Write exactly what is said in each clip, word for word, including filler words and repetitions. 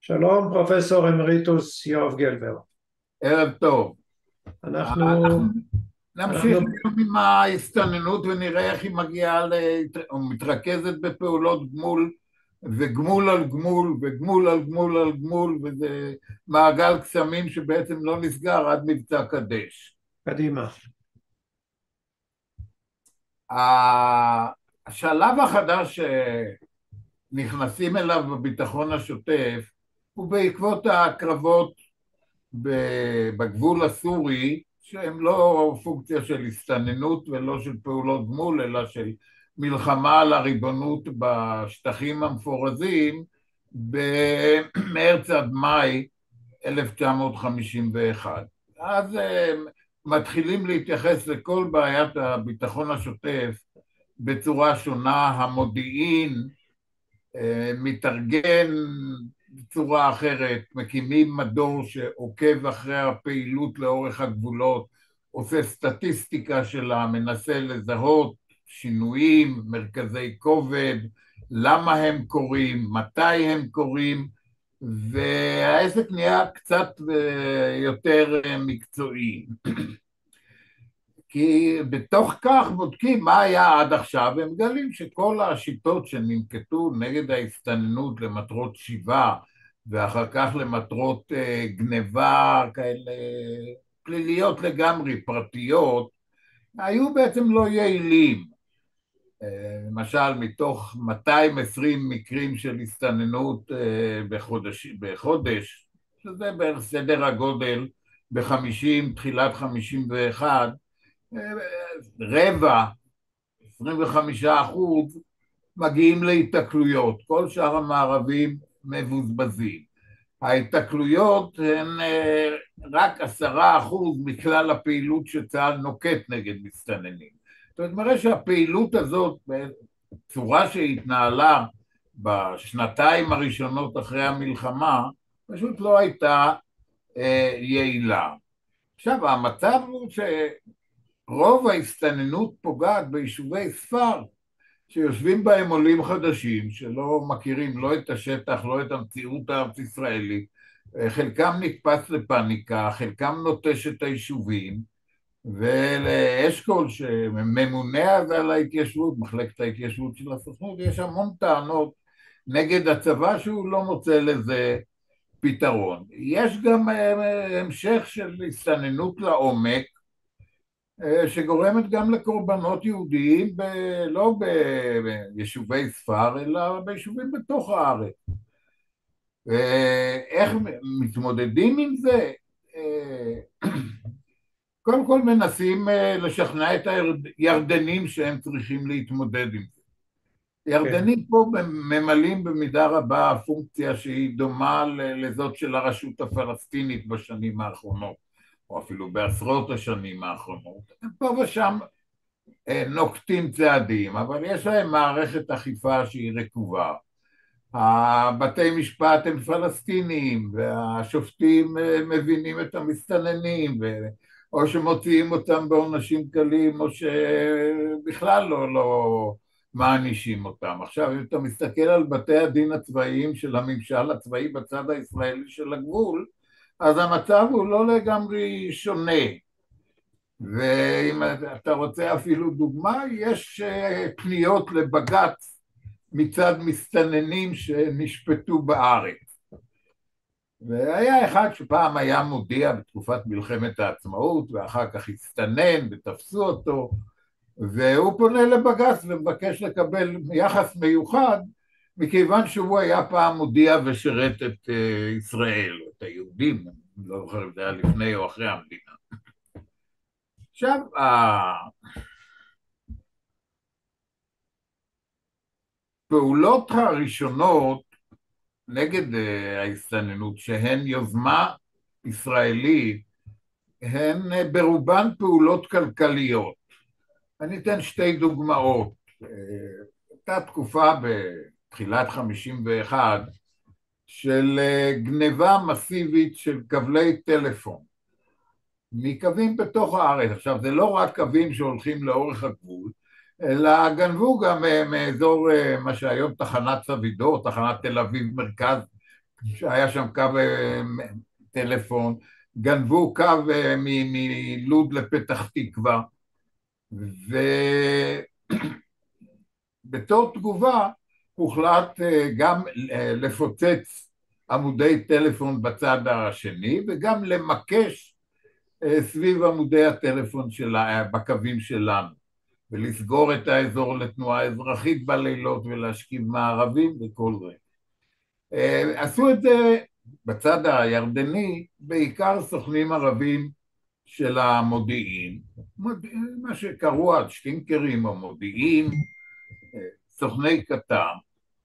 שלום, פרופסור אמריטוס יואב גלבר. ערב טוב. אנחנו, אנחנו נמשיך אנחנו, היום עם ההסתננות ונראה איך היא מגיעה, ל- או מתרכזת בפעולות גמול וגמול על גמול וגמול על גמול על גמול, וזה מעגל קסמים שבעצם לא נסגר עד מבצע קדש. קדימה. ה- השלב החדש שנכנסים אליו בביטחון השוטף הוא בעקבות הקרבות בגבול הסורי, שהם לא פונקציה של הסתננות ולא של פעולות גמול, אלא של מלחמה על הריבונות בשטחים המפורזים במרץ עד מאי אלף תשע מאות חמישים ואחת. אז הם מתחילים להתייחס לכל בעיית הביטחון השוטף בצורה שונה. המודיעין מתארגן בצורה אחרת, מקימים מדור שעוקב אחרי הפעילות לאורך הגבולות, עושה סטטיסטיקה שלה, מנסה לזהות שינויים, מרכזי כובד, למה הם קורים, מתי הם קורים, והעסק נהיה קצת יותר מקצועי. כי בתוך כך בודקים מה היה עד עכשיו, והם מגלים שכל השיטות שננקטו נגד ההסתננות למטרות שיבה, ואחר כך למטרות גניבה כאלה פליליות לגמרי, פרטיות, היו בעצם לא יעילים. למשל, מתוך מאתיים ועשרים מקרים של הסתננות בחודש, בחודש, שזה בערך סדר הגודל ב-חמישים, תחילת חמישים ואחת, רבע, עשרים וחמישה אחוז, מגיעים להתקלויות. כל שאר המערבים מבוזבזים. ההתקלויות הן רק עשרה אחוז מכלל הפעילות שצה"ל נוקט נגד מסתננים. זאת אומרת, מראה שהפעילות הזאת, בצורה שהתנהלה בשנתיים הראשונות אחרי המלחמה, פשוט לא הייתה יעילה. עכשיו, המצב הוא ש... רוב ההסתננות פוגעת ביישובי ספר, שיושבים בהם עולים חדשים, שלא מכירים לא את השטח, לא את המציאות הארץ-ישראלית, חלקם נתפס לפניקה, חלקם נוטש את היישובים, ולאשכול שממונה על ההתיישבות, מחלקת ההתיישבות של הסוכנות, יש המון טענות נגד הצבא שהוא לא מוצא לזה פתרון. יש גם המשך של הסתננות לעומק, שגורמת גם לקורבנות יהודיים, ב... לא ביישובי ספר, אלא ביישובים בתוך הארץ. איך מתמודדים עם זה? קודם כל מנסים לשכנע את הירדנים שהם צריכים להתמודד עם זה. כן. ירדנים פה ממלאים במידה רבה פונקציה שהיא דומה לזאת של הרשות הפלסטינית בשנים האחרונות, או אפילו בעשרות השנים האחרונות. פה ושם נוקטים צעדים, אבל יש להם מערכת אכיפה שהיא רקובה. הבתי משפט הם פלסטיניים, והשופטים מבינים את המסתננים, או שמוציאים אותם בעונשים קלים, או שבכלל לא, לא מענישים אותם. עכשיו, אם אתה מסתכל על בתי הדין הצבאיים של הממשל הצבאי בצד הישראלי של הגבול, אז המצב הוא לא לגמרי שונה. ואם אתה רוצה אפילו דוגמה, יש פניות לבג"ץ מצד מסתננים שנשפטו בארץ. והיה אחד שפעם היה מודיע בתקופת מלחמת העצמאות, ואחר כך הסתנן ותפסו אותו, והוא פונה לבג"ץ ומבקש לקבל יחס מיוחד, מכיוון שהוא היה פעם מודיע ושירת את ישראל, את היהודים, לא זוכר אם זה היה לפני או אחרי המדינה. עכשיו, הפעולות הראשונות נגד ההסתננות, שהן יוזמה ישראלית, הן ברובן פעולות כלכליות. אני אתן שתי דוגמאות. הייתה תקופה בתחילת חמישים ואחת של גניבה מסיבית של כבלי טלפון מקווים בתוך הארץ. עכשיו, זה לא רק קווים שהולכים לאורך הגבול, אלא גנבו גם מאזור מה שהיום תחנת סבידור, תחנת תל אביב מרכז, שהיה שם קו טלפון, גנבו קו מלוד לפתח תקווה, ובתור תגובה הוחלט גם לפוצץ עמודי טלפון בצד השני, וגם למקש סביב עמודי הטלפון שלה, בקווים שלנו, ולסגור את האזור לתנועה אזרחית בלילות ולהשכיב מערבים וכל זה. עשו את זה בצד הירדני בעיקר סוכנים ערבים של המודיעין, מה שקראו אז שטינקרים או מודיעין, סוכני קטן,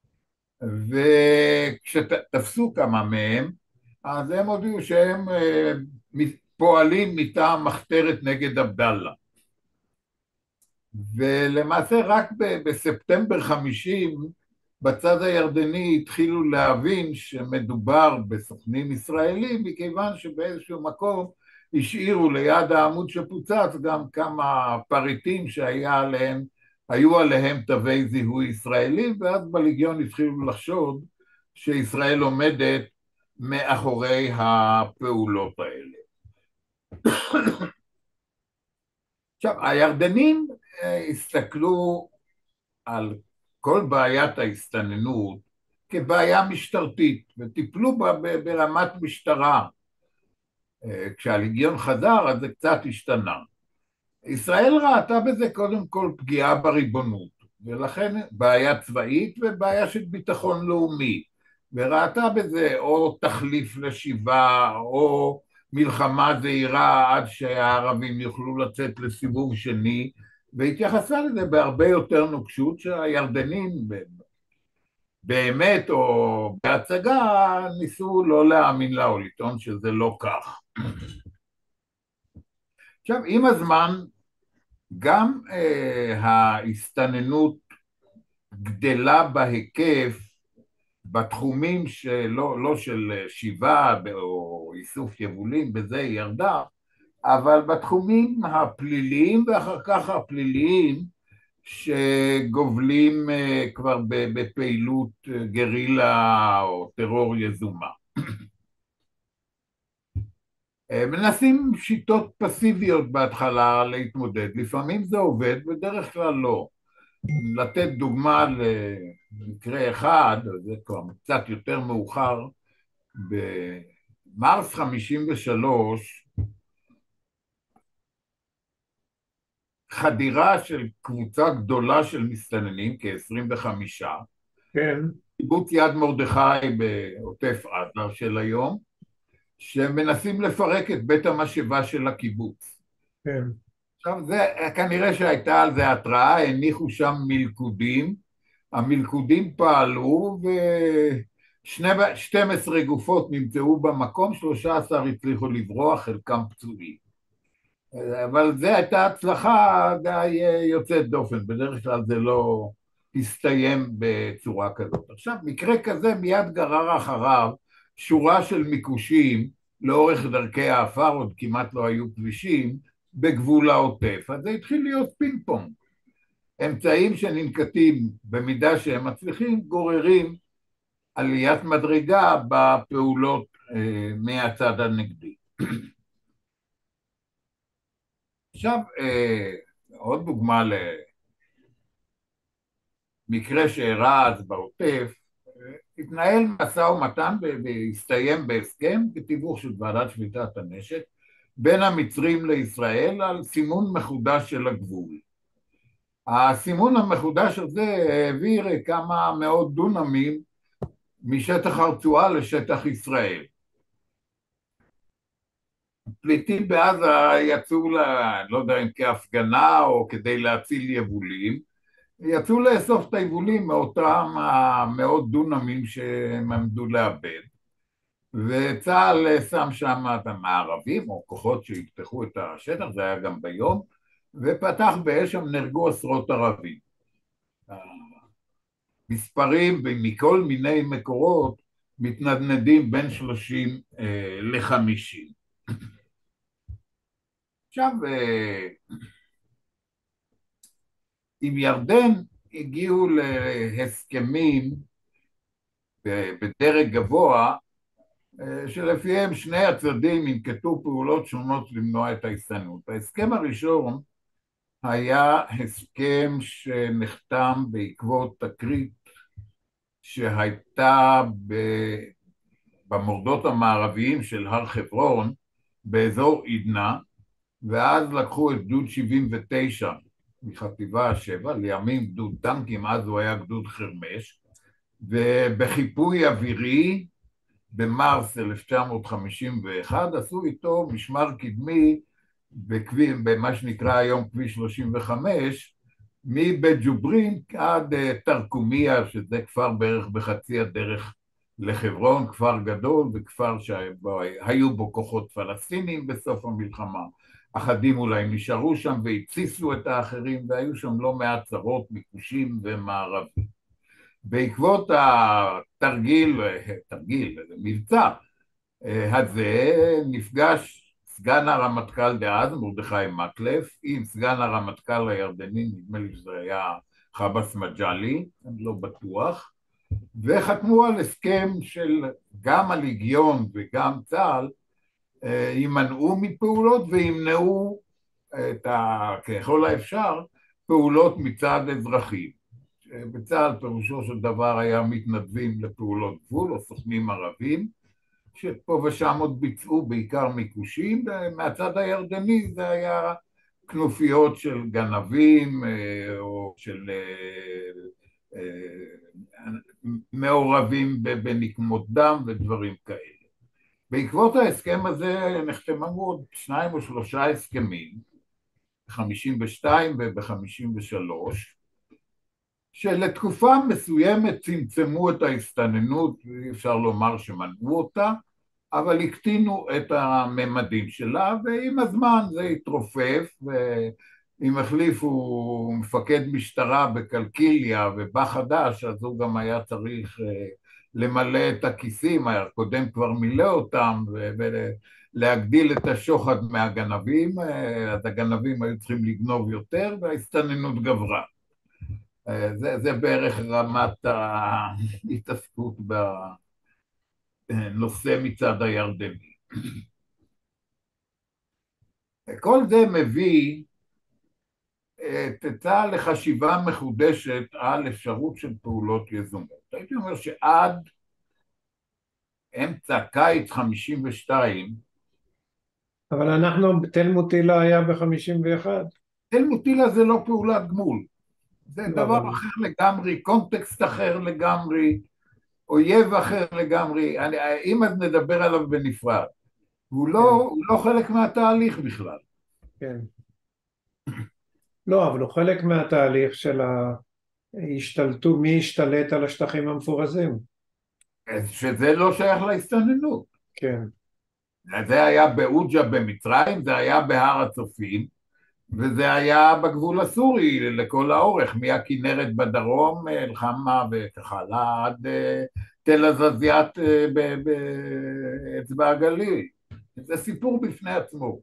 וכשתפסו כמה מהם, אז הם הודיעו שהם פועלים מטעם מחתרת נגד עבדאללה. ולמעשה רק בספטמבר חמישים בצד הירדני התחילו להבין שמדובר בסוכנים ישראלים, מכיוון שבאיזשהו מקום השאירו ליד העמוד שפוצץ גם כמה פריטים שהיה עליהם, היו עליהם תווי זיהוי ישראלים, ואז בלגיון התחילו לחשוד שישראל עומדת מאחורי הפעולות האלה. עכשיו, הירדנים הסתכלו על כל בעיית ההסתננות כבעיה משטרתית, וטיפלו בה ברמת משטרה. כשהלגיון חזר, אז זה קצת השתנה. ישראל ראתה בזה קודם כל פגיעה בריבונות, ולכן בעיה צבאית ובעיה של ביטחון לאומי, וראתה בזה או תחליף לשיבה, או מלחמה זהירה עד שהערבים יוכלו לצאת לסיבוב שני, והתייחסה לזה בהרבה יותר נוקשות, שהירדנים באמת או בהצגה ניסו לא להאמין לה או לטעון שזה לא כך. עכשיו, עם הזמן גם אה, ההסתננות גדלה בהיקף בתחומים שלא לא של שיבה או איסוף יבולים, בזה היא ירדה, אבל בתחומים הפליליים ואחר כך הפליליים שגובלים כבר בפעילות גרילה או טרור יזומה. מנסים שיטות פסיביות בהתחלה להתמודד, לפעמים זה עובד, בדרך כלל לא. לתת דוגמה למקרה אחד, זה כבר קצת יותר מאוחר, במרס חמישים ושלוש, חדירה של קבוצה גדולה של מסתננים, כ-עשרים וחמישה, כן. קיבוץ יד מרדכי בעוטף עזה של היום, שמנסים לפרק את בית המשאבה של הקיבוץ. כן. עכשיו, זה, כנראה שהייתה על זה התראה, הניחו שם מלכודים, המלכודים פעלו, ו-שתים עשרה גופות נמצאו במקום, שלושה עשר הצליחו לברוח, חלקם פצועים. אבל זו הייתה הצלחה די יוצאת דופן, בדרך כלל זה לא הסתיים בצורה כזאת. עכשיו, מקרה כזה מיד גרר אחריו שורה של מיקושים לאורך דרכי האפר, עוד כמעט לא היו כבישים, בגבול העוטף. אז זה התחיל להיות פינג פונג. אמצעים שננקטים במידה שהם מצליחים, גוררים עליית מדרגה בפעולות אה, מהצד הנגדי. עכשיו, אה, עוד דוגמה למקרה שאירע אז בעוטף, התנהל משא ומתן והסתיים בהסכם בתיווך של ועדת שביתת הנשק בין המצרים לישראל על סימון מחודש של הגבול. הסימון המחודש הזה העביר כמה מאות דונמים משטח הרצועה לשטח ישראל. פליטים בעזה יצאו, לה, לא יודע אם כהפגנה או כדי להציל יבולים, יצאו לאסוף את היבולים מאותם המאות דונמים שהם עמדו לאבד, וצה"ל שם שם את המערבים או כוחות שיפתחו את השטח, זה היה גם ביום, ופתח באש, שם נהרגו עשרות ערבים. מספרים מכל מיני מקורות מתנדנדים בין שלושים לחמישים. עכשיו, עם ירדן הגיעו להסכמים בדרג גבוה שלפיהם שני הצדדים ינקטו פעולות שונות למנוע את ההסתננות. ההסכם הראשון היה הסכם שנחתם בעקבות תקרית שהייתה במורדות המערביים של הר חברון באזור עידנה, ואז לקחו את גדוד שבעים ותשע מחטיבה שבע, לימים גדוד טנקים, אז הוא היה גדוד חרמש, ובחיפוי אווירי במרס אלף תשע מאות חמישים ואחת עשו איתו משמר קדמי בכביש, במה שנקרא היום כביש שלושים וחמש, מבית ג'וברין עד תרקומיה, שזה כפר בערך בחצי הדרך לחברון, כפר גדול וכפר שהיו בו כוחות פלסטינים בסוף המלחמה. אחדים אולי נשארו שם והציסו את האחרים, והיו שם לא מעט צרות, מיקושים ומערבים. בעקבות התרגיל, תרגיל, מבצע הזה, נפגש סגן הרמטכ"ל דאז, מרדכי מקלף, עם סגן הרמטכ"ל הירדני, נדמה לי שזה היה חבאס מג'לי, אני לא בטוח, וחתמו על הסכם של גם הליגיון וגם צה"ל, יימנעו מפעולות וימנעו את ה, ככל האפשר, פעולות מצד אזרחים. בצה"ל פירושו של דבר היה מתנדבים לפעולות גבול או סוכנים ערבים, שפה ושם עוד ביצעו בעיקר מיקושים, ומהצד הירדני זה היה כנופיות של גנבים או של מעורבים בנקמות דם ודברים כאלה. בעקבות ההסכם הזה נחתמו עוד שניים או שלושה הסכמים, ב-חמישים ושתיים וב-חמישים ושלוש, שלתקופה מסוימת צמצמו את ההסתננות, אפשר לומר שמנעו אותה, אבל הקטינו את הממדים שלה, ועם הזמן זה התרופף, ואם החליפו מפקד משטרה בקלקיליה ובא חדש, אז הוא גם היה צריך למלא את הכיסים, הקודם כבר מילא אותם, ולהגדיל את השוחד מהגנבים, אז הגנבים היו צריכים לגנוב יותר, וההסתננות גברה. זה, זה בערך רמת ההתעסקות בנושא מצד הירדני. כל זה מביא את צה"ל לחשיבה מחודשת על אפשרות של פעולות יזומות. הייתי אומר שעד אמצע קיץ חמישים ושתיים, אבל אנחנו, תל מוטילה היה ב-חמישים ואחת. תל מוטילה זה לא פעולת גמול. זה לא, דבר אבל... אחר לגמרי, קונטקסט אחר לגמרי, אויב אחר לגמרי, אני, אם אז נדבר עליו בנפרד. הוא לא, כן. הוא לא חלק מהתהליך בכלל. כן. לא, אבל הוא חלק מהתהליך של ההשתלטות, מי השתלט על השטחים המפורזים. שזה לא שייך להסתננות. כן. זה היה באוג'ה במצרים, זה היה בהר הצופים, וזה היה בגבול הסורי לכל האורך, מהכנרת בדרום, אל-חמה וכך הלאה, עד תל עזזיאת באצבע הגליל. זה סיפור בפני עצמו.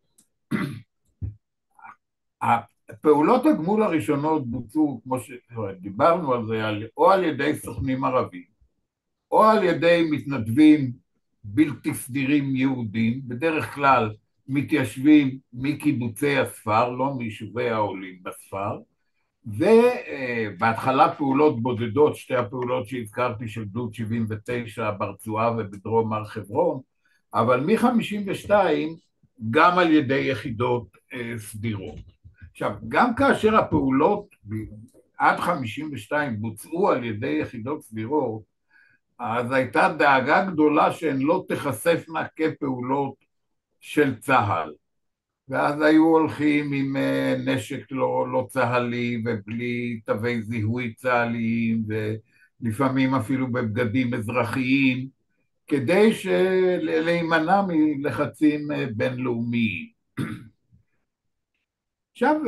הפעולות הגמול הראשונות בוצעו, כמו שדיברנו על זה, או על ידי סוכנים ערבים, או על ידי מתנדבים בלתי סדירים יהודים, בדרך כלל מתיישבים מקיבוצי הספר, לא מיישובי העולים בספר, ובהתחלה פעולות בודדות, שתי הפעולות שהזכרתי של גדוד שבעים ותשע ברצועה ובדרום הר חברון, אבל מ-חמישים ושתיים גם על ידי יחידות סדירות. עכשיו, גם כאשר הפעולות עד חמישים ושתיים בוצעו על ידי יחידות סדירות, אז הייתה דאגה גדולה שהן לא תחשפנה כפעולות של צה"ל, ואז היו הולכים עם נשק לא, לא צה"לי ובלי תווי זיהוי צה"ליים, ולפעמים אפילו בבגדים אזרחיים, כדי להימנע מלחצים בינלאומיים. עכשיו,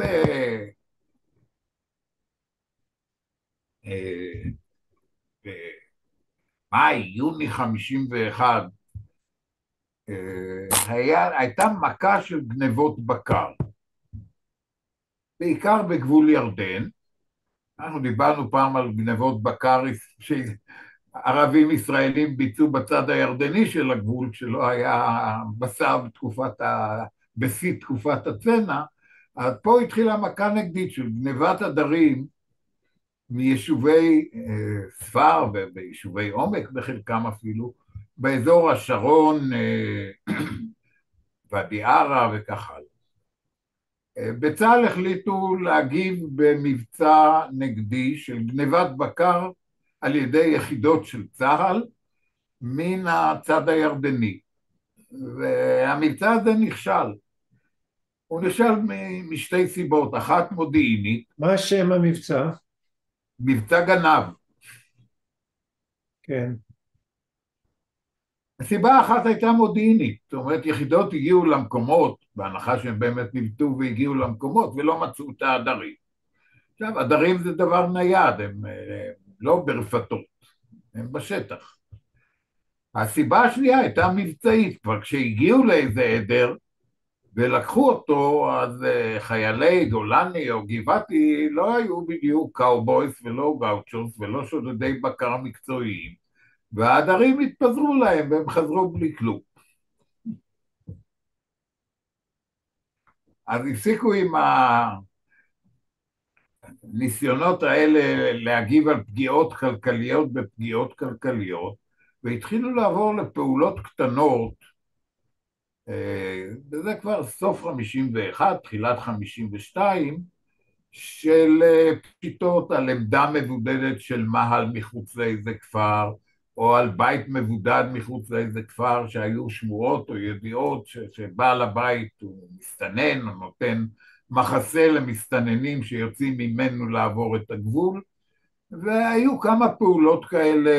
במאי, יוני חמישים ואחת, היה, הייתה מכה של גנבות בקר, בעיקר בגבול ירדן. אנחנו דיברנו פעם על גנבות בקר ערבים ישראלים ביצעו בצד הירדני של הגבול, כשלא היה בשר בתקופת ה... בשיא תקופת הצנע, אז פה התחילה מכה נגדית של גנבת עדרים מיישובי אה, ספר ויישובי עומק בחלקם אפילו, באזור השרון, אה, ואדי ערה וכך הלאה. אה, בצה"ל החליטו להגיב במבצע נגדי של גנבת בקר על ידי יחידות של צה"ל מן הצד הירדני, והמבצע הזה נכשל. הוא נכשל משתי סיבות, אחת מודיעינית. מה שם המבצע? מבצע גנב. כן. הסיבה האחת הייתה מודיעינית, זאת אומרת יחידות הגיעו למקומות, בהנחה שהם באמת נבטו והגיעו למקומות ולא מצאו את העדרים. עכשיו, עדרים זה דבר נייד, הם לא ברפתות, הם בשטח. הסיבה השנייה הייתה מבצעית, כבר כשהגיעו לאיזה עדר ולקחו אותו, אז חיילי גולני או גבעתי לא היו בדיוק קאובויס ולא גאוצ'וס ולא שודדי בקר מקצועיים, והעדרים התפזרו להם והם חזרו בלי כלום. אז הפסיקו עם הניסיונות האלה להגיב על פגיעות כלכליות בפגיעות כלכליות, והתחילו לעבור לפעולות קטנות, וזה כבר סוף חמישים ואחת, תחילת חמישים ושתיים, של פשיטות על עמדה מבודדת של מהל מחוץ לאיזה כפר, או על בית מבודד מחוץ לאיזה כפר, שהיו שמועות או ידיעות שבעל הבית הוא מסתנן, או נותן מחסה למסתננים שיוצאים ממנו לעבור את הגבול, והיו כמה פעולות כאלה,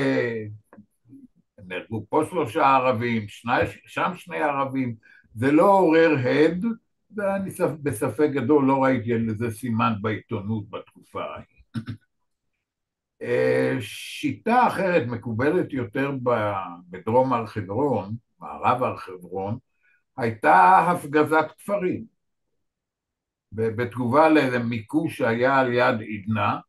נהרגו פה שלושה ערבים, שני, שם שני ערבים, זה לא עורר הד, ואני בספק גדול לא ראיתי לזה סימן בעיתונות בתקופה ההיא. שיטה אחרת מקובלת יותר בדרום הר חברון, מערב הר חברון, הייתה הפגזת כפרים. בתגובה לאיזה מיקוש שהיה על יד עידנה,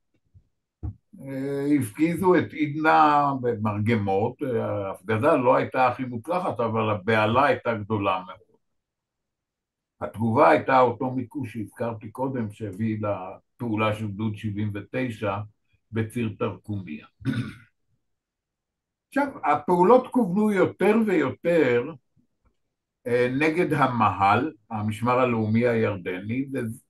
הפגיזו את עידנה במרגמות, ההפגזה לא הייתה הכי מוצלחת, אבל הבעלה הייתה גדולה מאוד. התגובה הייתה אותו מיקוש שהזכרתי קודם, שהביא לפעולה של גדוד שבעים ותשע בציר תרקומיה. עכשיו, הפעולות כוונו יותר ויותר נגד המהל, המשמר הלאומי הירדני,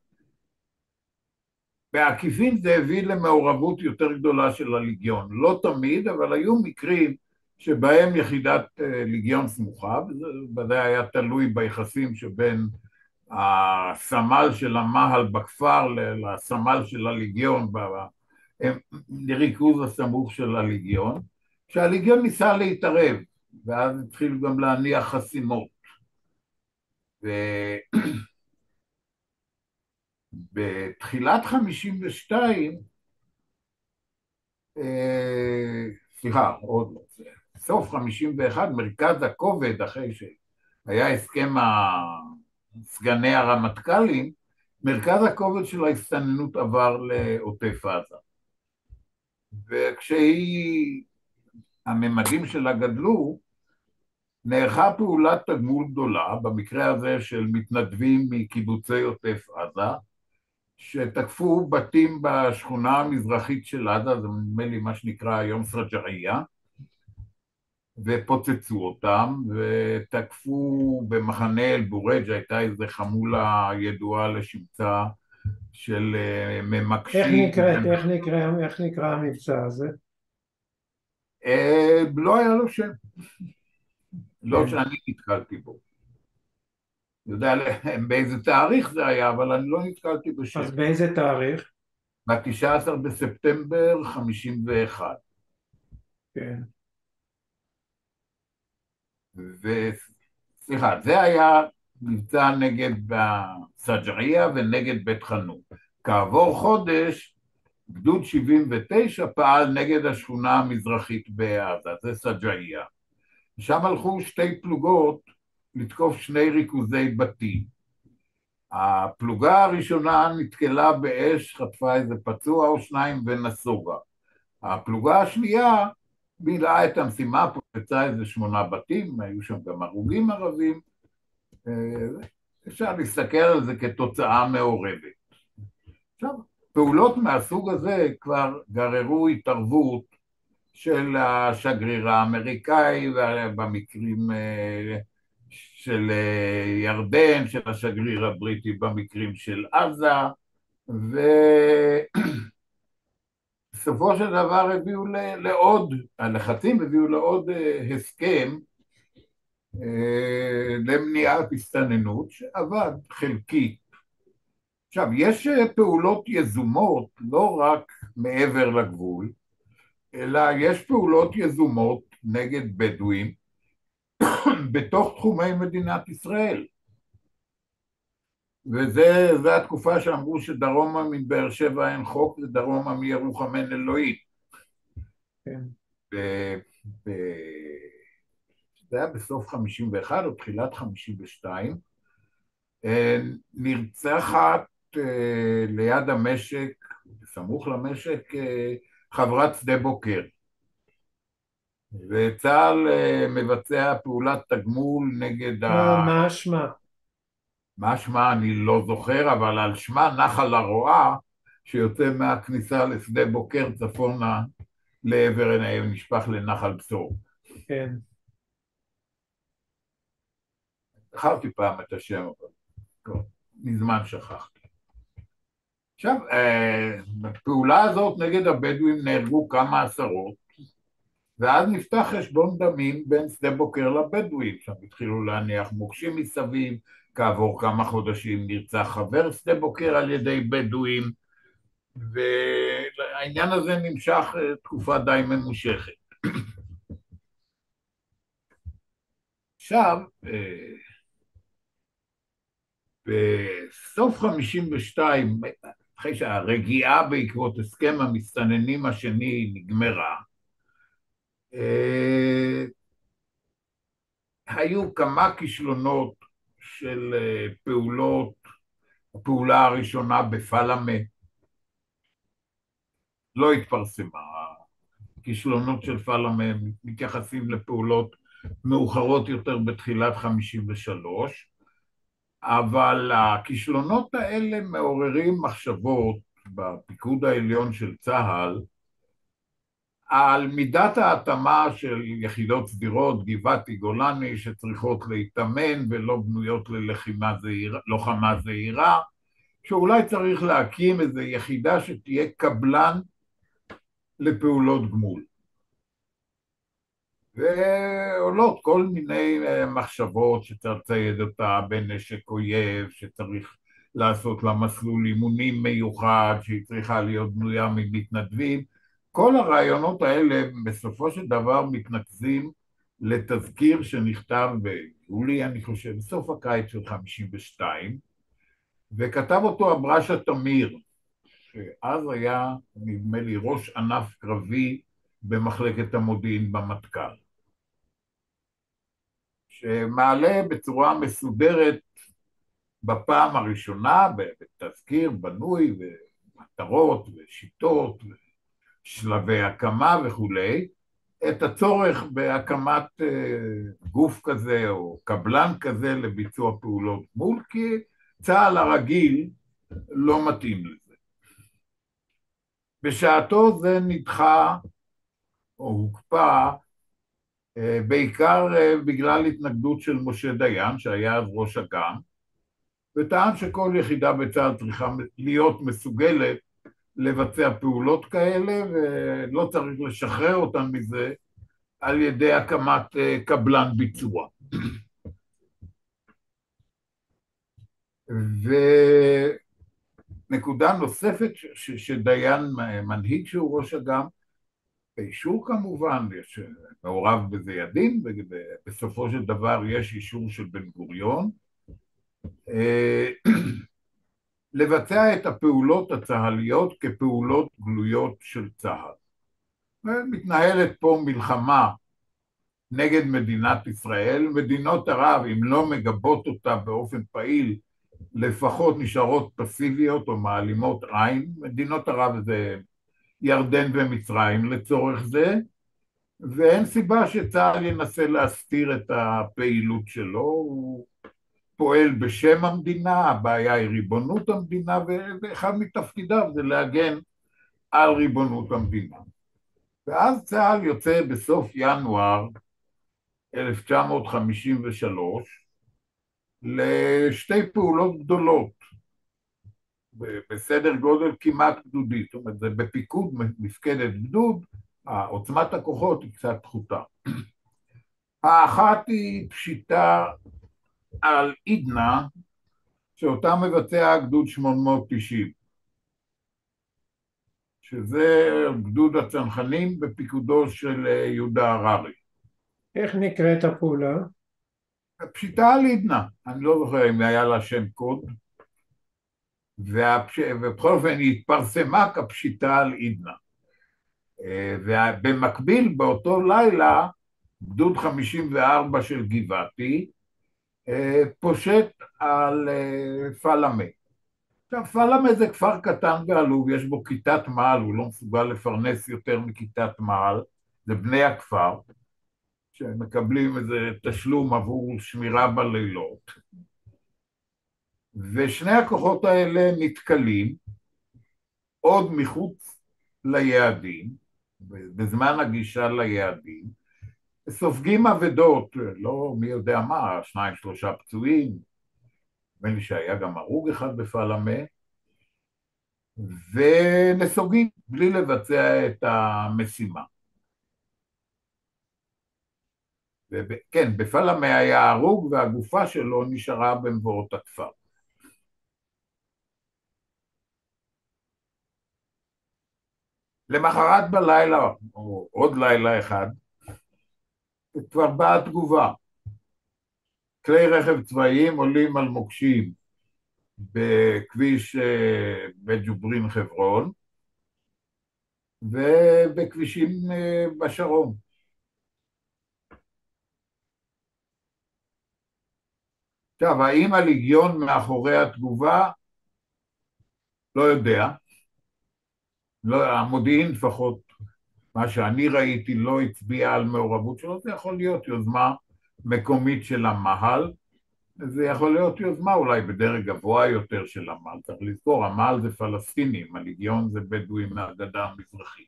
בעקיפין זה הביא למעורבות יותר גדולה של הליגיון. לא תמיד, אבל היו מקרים שבהם יחידת ליגיון סמוכה, וזה היה תלוי ביחסים שבין הסמל של המהל בכפר לסמל של הליגיון, לריכוז הסמוך של הליגיון, שהליגיון ניסה להתערב, ואז התחיל גם להניח חסימות. ו... בתחילת חמישים ושתיים, אה, סליחה, עוד לא, סוף חמישים ואחת, מרכז הכובד, אחרי שהיה הסכם סגני הרמטכ"לים, מרכז הכובד של ההסתננות עבר לעוטף עזה. וכשהיא, הממדים שלה גדלו, נערכה פעולת תגמול גדולה, במקרה הזה של מתנדבים מקיבוצי עוטף עזה, שתקפו בתים בשכונה המזרחית של עזה, זה נדמה לי מה שנקרא היום סרג'ריה, ופוצצו אותם, ותקפו במחנה אל-בורג', הייתה איזו חמולה ידועה לשמצה של ממקשים. איך נקרא, איך נקרא, איך נקרא המבצע הזה? לא היה לו שם. לא שאני נתקלתי בו. אני יודע באיזה תאריך זה היה, אבל אני לא נתקלתי בשם. אז באיזה תאריך? ב-תשעה עשר בספטמבר חמישים ואחת. כן. וסליחה, זה היה מבצע נגד בסג'ריה ונגד בית חנון. כעבור חודש, גדוד שבעים ותשע פעל נגד השכונה המזרחית בעזה, זה סג'ריה. שם הלכו שתי פלוגות לתקוף שני ריכוזי בתים. הפלוגה הראשונה נתקלה באש, חטפה איזה פצוע או שניים ונסוגה. הפלוגה השנייה מילאה את המשימה, פוצצה איזה שמונה בתים, היו שם גם הרוגים ערבים, אפשר להסתכל על זה כתוצאה מעורבת. עכשיו, פעולות מהסוג הזה כבר גררו התערבות של השגריר האמריקאי, ובמקרים של ירדן, של השגריר הבריטי במקרים של עזה, ובסופו של דבר הביאו לעוד, הלחצים הביאו לעוד הסכם למניעת הסתננות שעבד חלקית. עכשיו, יש פעולות יזומות לא רק מעבר לגבול, אלא יש פעולות יזומות נגד בדואים בתוך תחומי מדינת ישראל. וזה התקופה שאמרו שדרומה מבאר שבע אין חוק ודרומה מירוחם אין אלוהים. כן. ב- ב- זה היה בסוף חמישים ואחת או תחילת חמישים ושתיים, נרצחת ליד המשק, בסמוך למשק, חברת שדה בוקר. וצה"ל מבצע פעולת תגמול נגד ה... מה שמה? מה שמה אני לא זוכר, אבל על שמה נחל הרועה, שיוצא מהכניסה לשדה בוקר צפונה לעבר נשפך לנחל בשור. כן. זכרתי פעם את השם, אבל מזמן שכחתי. עכשיו, בפעולה הזאת נגד הבדואים נהרגו כמה עשרות, ואז נפתח חשבון דמים בין שדה בוקר לבדואים, שם התחילו להניח מוקשים מסביב, כעבור כמה חודשים נרצח חבר שדה בוקר על ידי בדואים, והעניין הזה נמשך תקופה די ממושכת. עכשיו, בסוף חמישים ושתיים, אחרי שהרגיעה בעקבות הסכם המסתננים השני נגמרה, היו כמה כישלונות של פעולות, הפעולה הראשונה בפלמה לא התפרסמה, הכישלונות של פלמה מתייחסים לפעולות מאוחרות יותר בתחילת חמישים ושלוש, אבל הכישלונות האלה מעוררים מחשבות בפיקוד העליון של צה"ל על מידת ההתאמה של יחידות סדירות, גבעתי, גולני, שצריכות להתאמן ולא בנויות ללחימה זהירה, לוחמה זהירה, שאולי צריך להקים איזו יחידה שתהיה קבלן לפעולות גמול. ועולות כל מיני מחשבות שצריך לצייד אותה בנשק אויב, שצריך לעשות לה מסלול אימונים מיוחד, שהיא צריכה להיות בנויה ממתנדבים. כל הרעיונות האלה בסופו של דבר מתנקזים לתזכיר שנכתב ביולי, אני חושב, בסוף הקיץ של חמישים ושתיים, וכתב אותו אברשה תמיר, שאז היה, נדמה לי, ראש ענף קרבי במחלקת המודיעין במטכ"ל, שמעלה בצורה מסודרת בפעם הראשונה, בתזכיר בנוי ומטרות ושיטות ושלבי הקמה וכולי, את הצורך בהקמת גוף כזה או קבלן כזה לביצוע פעולות גמול, כי צה"ל הרגיל לא מתאים לזה. בשעתו זה נדחה או הוקפא, בעיקר בגלל התנגדות של משה דיין, שהיה אז ראש אג"ם, וטען שכל יחידה בצה"ל צריכה להיות מסוגלת לבצע פעולות כאלה, ולא צריך לשחרר אותן מזה על ידי הקמת קבלן ביצוע. ונקודה נוספת שדיין מנהיג שהוא ראש אג"ם, באישור כמובן, יש מעורב בזה ידין, ובסופו של דבר יש אישור של בן גוריון, לבצע את הפעולות הצה"ליות כפעולות גלויות של צה"ל. ומתנהלת פה מלחמה נגד מדינת ישראל, מדינות ערב, אם לא מגבות אותה באופן פעיל, לפחות נשארות פסיביות או מעלימות עין. מדינות ערב זה ירדן ומצרים לצורך זה, ואין סיבה שצה"ל ינסה להסתיר את הפעילות שלו, הוא פועל בשם המדינה, הבעיה היא ריבונות המדינה, ואחד מתפקידיו זה להגן על ריבונות המדינה. ואז צה"ל יוצא בסוף ינואר אלף תשע מאות חמישים ושלוש לשתי פעולות גדולות, בסדר גודל כמעט גדודית, זאת אומרת, זה בפיקוד מפקדת גדוד, עוצמת הכוחות היא קצת פחותה. האחת היא פשיטה על עידנה, שאותה מבצע גדוד שמונה מאות תשעים, שזה גדוד הצנחנים בפיקודו של יהודה הררי. איך נקראת הפעולה? פשיטה על עידנה, אני לא זוכר אם היה לה שם קוד, והפש... ובכל אופן היא התפרסמה כפשיטה על עידנה. ובמקביל באותו לילה, גדוד חמישים וארבע של גבעתי, פושט על פלמה. עכשיו, פלמה זה כפר קטן ועלוב, יש בו כיתת מעל, הוא לא מסוגל לפרנס יותר מכיתת מעל, זה בני הכפר, שמקבלים איזה תשלום עבור שמירה בלילות. ושני הכוחות האלה נתקלים עוד מחוץ ליעדים, בזמן הגישה ליעדים, סופגים אבדות, לא מי יודע מה, שניים שלושה פצועים, נדמה לי שהיה גם הרוג אחד בפלמה, ונסוגים בלי לבצע את המשימה. וכן, בפלמה היה הרוג והגופה שלו נשארה במבואות הכפר. למחרת בלילה, או עוד לילה אחד, כבר באה התגובה. כלי רכב צבאיים עולים על מוקשים בכביש בית ג'וברין חברון, ובכבישים בשרון. עכשיו, האם הליגיון מאחורי התגובה? לא יודע. לא, המודיעין לפחות, מה שאני ראיתי, לא הצביע על מעורבות שלו, זה יכול להיות יוזמה מקומית של המהל, זה יכול להיות יוזמה אולי בדרג גבוה יותר של המהל, צריך לזכור, המהל זה פלסטינים, הליגיון זה בדואים מהגדה המזרחית.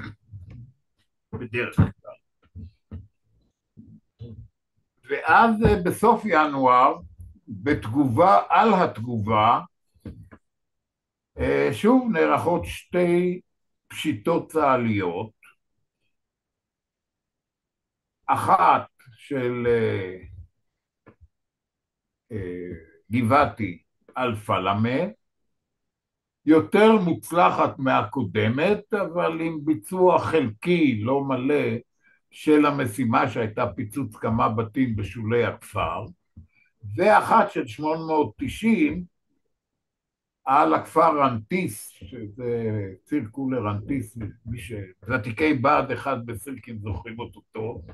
בדרך כלל. ואז בסוף ינואר, בתגובה על התגובה, שוב נערכות שתי פשיטות צה"ליות, אחת של גבעתי על פלמה, יותר מוצלחת מהקודמת, אבל עם ביצוע חלקי, לא מלא, של המשימה שהייתה פיצוץ כמה בתים בשולי הכפר, ואחת של שמונה מאות תשעים על הכפר רנטיס, שזה צירקולר רנטיס, מי שוותיקי בה"ד אחד בסירקין זוכרים אותו טוב,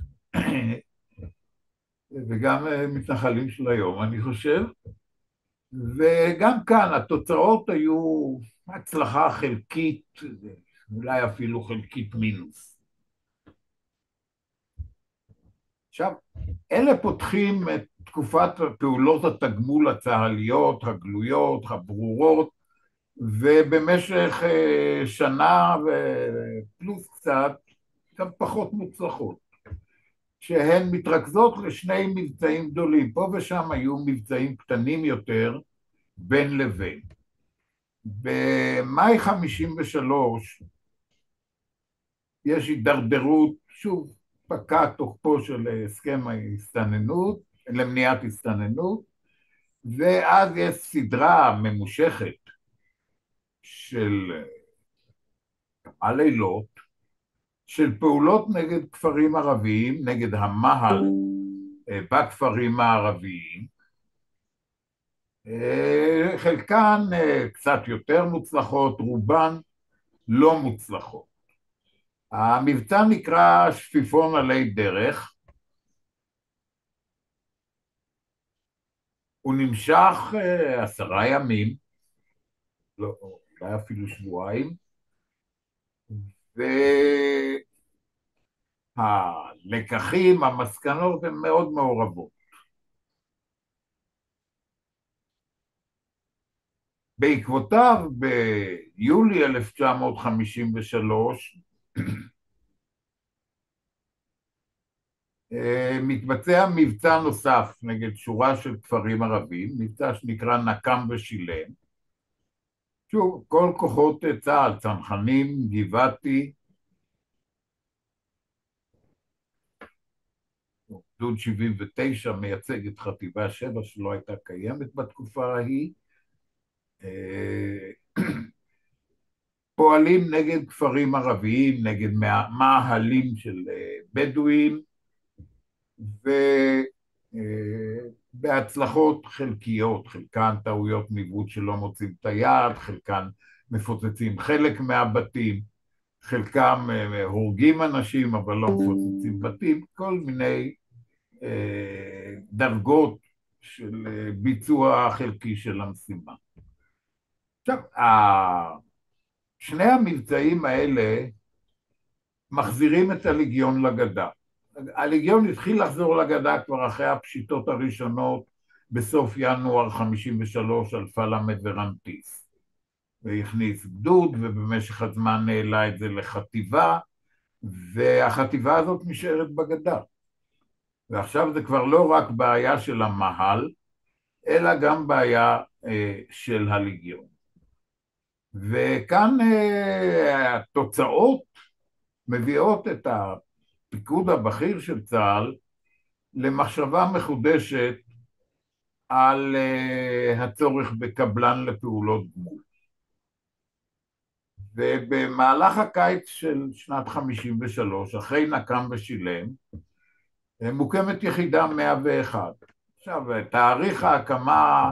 וגם מתנחלים של היום, אני חושב. וגם כאן התוצאות היו הצלחה חלקית, אולי אפילו חלקית מינוס. עכשיו, אלה פותחים את תקופת פעולות התגמול הצה"ליות, הגלויות, הברורות, ובמשך שנה ופלוס קצת, גם פחות מוצלחות, שהן מתרכזות לשני מבצעים גדולים. פה ושם היו מבצעים קטנים יותר בין לבין. במאי חמישים ושלוש יש הידרדרות, שוב, פקע תוקפו של הסכם ההסתננות, למניעת הסתננות, ואז יש סדרה ממושכת של כמה לילות, של פעולות נגד כפרים ערביים, נגד המהל בכפרים הערביים, חלקן קצת יותר מוצלחות, רובן לא מוצלחות. המבצע נקרא שפיפון עלי דרך, הוא נמשך עשרה ימים, לא, אולי אפילו שבועיים, הלקחים, המסקנות הן מאוד מעורבות. בעקבותיו ביולי אלף תשע מאות חמישים ושלוש מתבצע מבצע נוסף נגד שורה של כפרים ערבים, מבצע שנקרא נקם ושילם. שוב, כל כוחות צה"ל, צנחנים, גבעתי, גדוד שבעים ותשע מייצג את חטיבה שבע שלא הייתה קיימת בתקופה ההיא, פועלים נגד כפרים ערביים, נגד מאהלים של בדואים, ובהצלחות חלקיות, חלקן טעויות ניווט שלא מוצאים את היד, חלקן מפוצצים חלק מהבתים, חלקם הורגים אנשים אבל לא מפוצצים בתים, כל מיני דרגות של ביצוע חלקי של המשימה. עכשיו, שני המבצעים האלה מחזירים את הלגיון לגדה. הלגיון התחיל לחזור לגדה כבר אחרי הפשיטות הראשונות בסוף ינואר חמישים ושלוש על פלמד ורנטיס. והכניס גדוד ובמשך הזמן נעלה את זה לחטיבה, והחטיבה הזאת נשארת בגדה. ועכשיו זה כבר לא רק בעיה של המהל, אלא גם בעיה אה, של הלגיון. וכאן אה, התוצאות מביאות את הפיקוד הבכיר של צה"ל למחשבה מחודשת על uh, הצורך בקבלן לפעולות גמול. ובמהלך הקיץ של שנת חמישים ושלוש, אחרי נקם ושילם, מוקמת יחידה מאה ואחת. עכשיו, תאריך ההקמה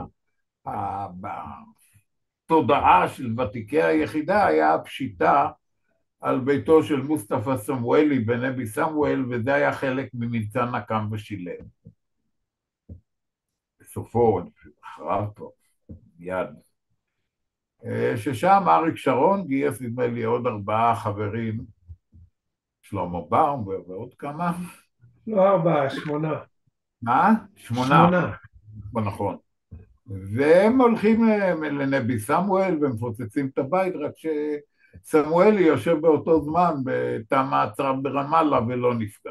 בתודעה של ותיקי היחידה היה הפשיטה על ביתו של מוסטפא סמואלי בנבי סמואל, וזה היה חלק ממבצע נקם ושילם. בסופו, אחריו פה, מיד. ששם אריק שרון גייס נדמה לי עוד ארבעה חברים, שלמה באום ועוד כמה. לא ארבעה, שמונה. מה? שמונה. שמונה. נכון. והם הולכים לנבי סמואל ומפוצצים את הבית, רק שסמואלי יושב באותו זמן בתא מעצר ברמאללה ולא נפגע.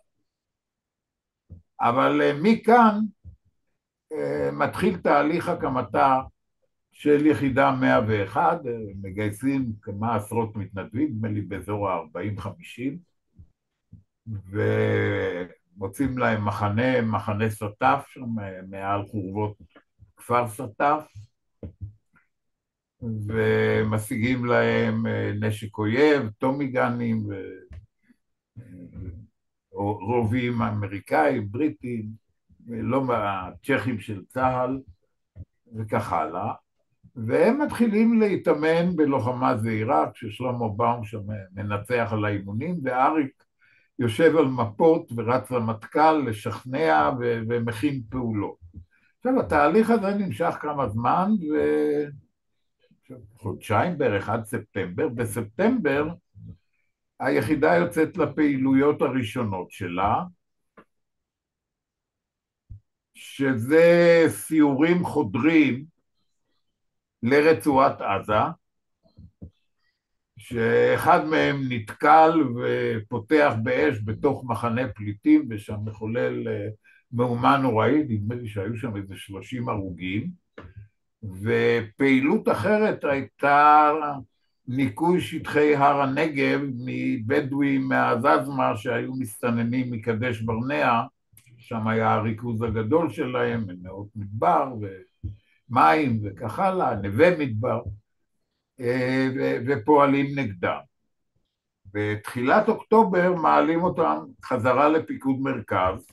אבל מכאן מתחיל תהליך הקמתה של יחידה מאה ואחת, מגייסים כמה עשרות מתנדבים, נדמה לי באזור ה-ארבעים חמישים, ומוצאים להם מחנה, מחנה סטף, שם מעל חורבות כפר סטף, ומשיגים להם נשק אויב, טומיגנים, רובים אמריקאים, בריטים, לא מהצ'כים של צה"ל, וכך הלאה. והם מתחילים להתאמן בלוחמה זהירה, כששלמה באום שם מנצח על האימונים, ואריק יושב על מפות ורץ למטכ"ל לשכנע ו- ומכין פעולות. עכשיו, התהליך הזה נמשך כמה זמן, וחודשיים בערך עד ספטמבר. בספטמבר היחידה יוצאת לפעילויות הראשונות שלה, שזה סיורים חודרים לרצועת עזה, שאחד מהם נתקל ופותח באש בתוך מחנה פליטים, ושם מחולל מהומה נוראית, נדמה לי שהיו שם איזה שלושים הרוגים, ופעילות אחרת הייתה ניקוי שטחי הר הנגב מבדואים מהזזמה שהיו מסתננים מקדש ברנע, שם היה הריכוז הגדול שלהם, מנאות מדבר ומים וכך הלאה, נווה מדבר, ופועלים נגדם. בתחילת אוקטובר מעלים אותם חזרה לפיקוד מרכז,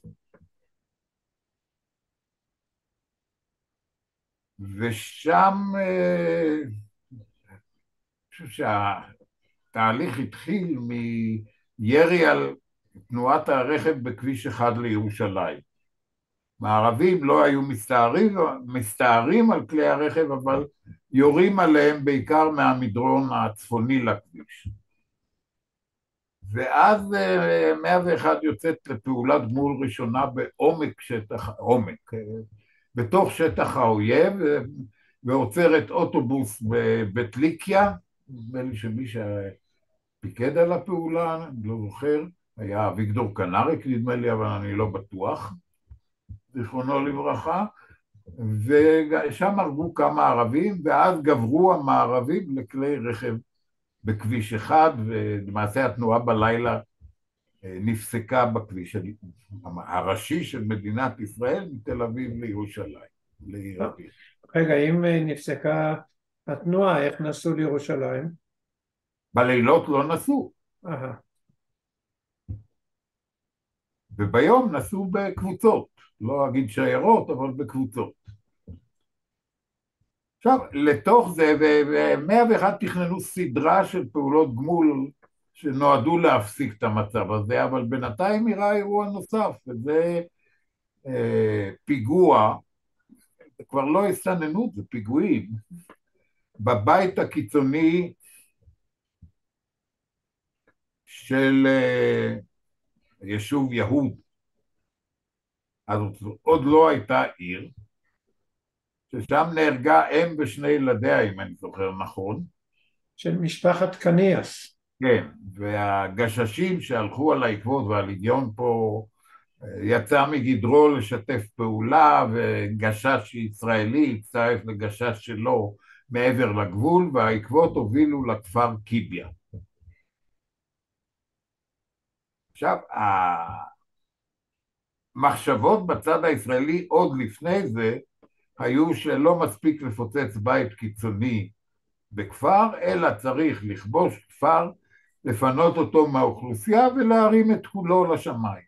ושם אני חושב שהתהליך התחיל מירי על תנועת הרכב בכביש אחד לירושלים. הערבים לא היו מסתערים, מסתערים על כלי הרכב, אבל יורים עליהם בעיקר מהמדרון הצפוני לכביש. ואז מאה ואחת יוצאת לפעולת גמול ראשונה בעומק שטח, עומק, בתוך שטח האויב, ועוצרת אוטובוס בטליקיה, נדמה לי שמי שפיקד על הפעולה, אני לא זוכר, היה אביגדור קנריק נדמה לי, אבל אני לא בטוח, זיכרונו לברכה, ושם הרגו כמה ערבים, ואז גברו המערבים לכלי רכב בכביש אחד, ולמעשה התנועה בלילה נפסקה בכביש הראשי של מדינת ישראל מתל אביב לירושלים, לעיר אביב. רגע, אם נפסקה התנועה, איך נסעו לירושלים? בלילות לא נסעו. אהה. וביום נסעו בקבוצות, לא אגיד שיירות, אבל בקבוצות. עכשיו, לתוך זה, ו-מאה ואחת תכננו סדרה של פעולות גמול שנועדו להפסיק את המצב הזה, אבל בינתיים נראה אירוע נוסף, וזה אה, פיגוע, זה כבר לא הסתננות, זה פיגועים, בבית הקיצוני של אה, יישוב יהוד, אז עוד לא הייתה עיר, ששם נהרגה אם ושני ילדיה, אם אני זוכר נכון. של משפחת קניאס. כן, והגששים שהלכו על העקבות, והלגיון פה יצא מגדרו לשתף פעולה, וגשש ישראלי הצטרף לגשש שלו מעבר לגבול, והעקבות הובילו לכפר קיביה. עכשיו, המחשבות בצד הישראלי עוד לפני זה, היו שלא מספיק לפוצץ בית קיצוני בכפר, אלא צריך לכבוש כפר, לפנות אותו מהאוכלוסייה ולהרים את כולו לשמיים.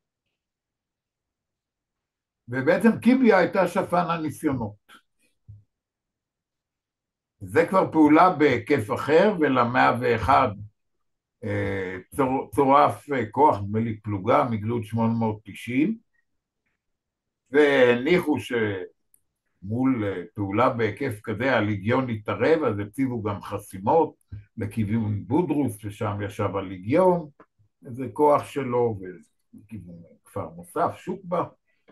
ובעצם קיביה הייתה שפן הניסיונות. זה כבר פעולה בהיקף אחר, ולמאה ואחת צורף כוח פלוגה מגדוד שמונה מאות תשעים, והניחו ש... מול פעולה בהיקף כזה, הליגיון התערב, אז הציבו גם חסימות לכיוון בודרוס, ששם ישב הליגיון, איזה כוח שלו, וכיוון כפר נוסף, שוקבה,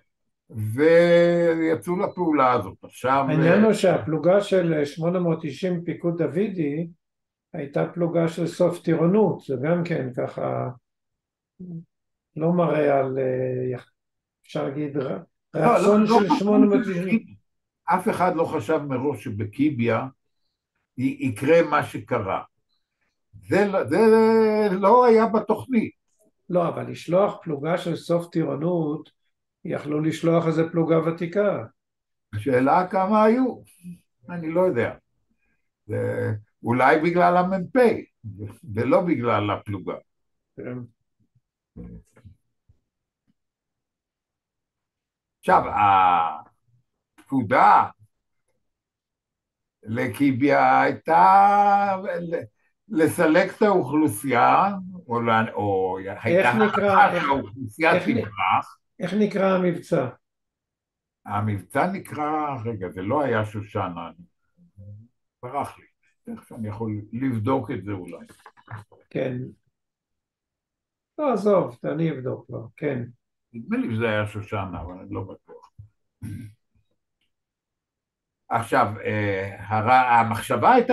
ויצאו לפעולה הזאת. עכשיו... העניין הוא שהפלוגה של שמונה מאות תשעים פיקוד דוידי, הייתה פלוגה של סוף טירונות, זה גם כן ככה, לא מראה על, אפשר להגיד, רצון לא, לא, של לא, שמונה מאות תשעים. אף אחד לא חשב מראש שבקיביה יקרה מה שקרה. זה, זה לא היה בתוכנית. לא, אבל לשלוח פלוגה של סוף טירונות, יכלו לשלוח איזה פלוגה ותיקה. השאלה כמה היו, אני לא יודע. זה, אולי בגלל המ"פ, ולא בגלל הפלוגה. כן. עכשיו, הפקודה לקיביה הייתה לסלק את האוכלוסייה, או, או הייתה נקרא, איך, שהאוכלוסייה תברח. איך נקרא המבצע? המבצע נקרא, רגע, זה לא היה שושנה, ברח לי, איך אני יכול לבדוק את זה אולי. כן. לא, עזוב, אני אבדוק כבר, כן. נדמה לי שזה היה שושנה, אבל אני לא בטוח. עכשיו, המחשבה הייתה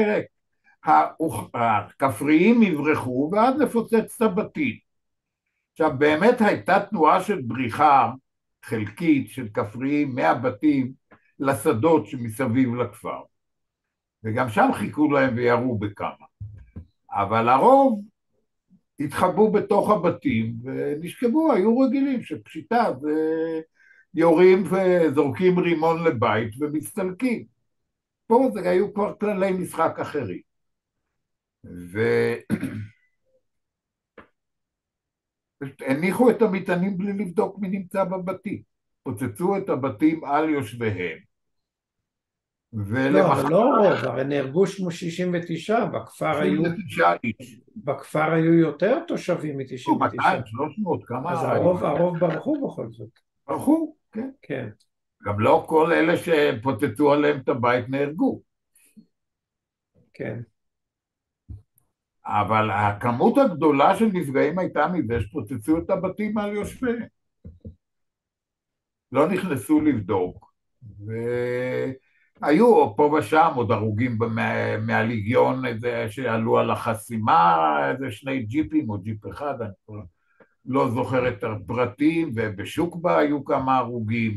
שהכפריים יברחו, ואז לפוצץ את הבתים. עכשיו, באמת הייתה תנועה של בריחה חלקית של כפריים מהבתים לשדות שמסביב לכפר. וגם שם חיכו להם וירו בכמה. אבל הרוב התחבאו בתוך הבתים ונשכבו, היו רגילים שפשיטה ויורים וזורקים רימון לבית ומסתלקים. פה זה היו כבר כללי משחק אחרים. והניחו את המטענים בלי לבדוק מי נמצא בבתים. פוצצו את הבתים על יושביהם. לא, אבל לא רוב, הרי נהרגו שישים ותשע, בכפר היו... בכפר היו יותר תושבים מ-תשעים ותשע. מאתיים, שלוש מאות, כמה... אז הרוב, הרוב ברחו בכל זאת. ברחו, כן. כן. גם לא כל אלה שפוצצו עליהם את הבית נהרגו. כן. אבל הכמות הגדולה של נפגעים הייתה מזה שפוצצו את הבתים על יושביהם. לא נכנסו לבדוק, והיו פה ושם עוד הרוגים מה, מהליגיון איזה שעלו על החסימה, איזה שני ג'יפים או ג'יפ אחד, אני כבר לא זוכר את הפרטים, ובשוקבה היו כמה הרוגים.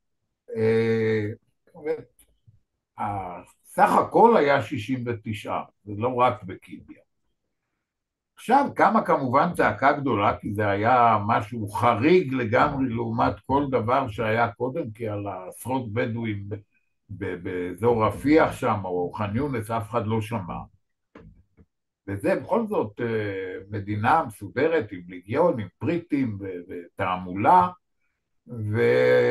סך הכל היה שישים ותשע, זה לא רק בקיביה. עכשיו קמה כמובן צעקה גדולה, כי זה היה משהו חריג לגמרי לעומת כל דבר שהיה קודם, כי על עשרות בדואים באזור רפיח שם, או ח'אן יונס, אף אחד לא שמע. וזה בכל זאת מדינה מסודרת עם ליגיון, עם פריטים ותעמולה, ו...